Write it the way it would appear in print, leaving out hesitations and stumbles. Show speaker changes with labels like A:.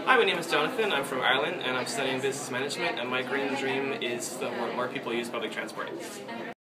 A: Hi, my name is Jonathan. I'm from Ireland and I'm studying business management, and my grand dream is that more people use public transport.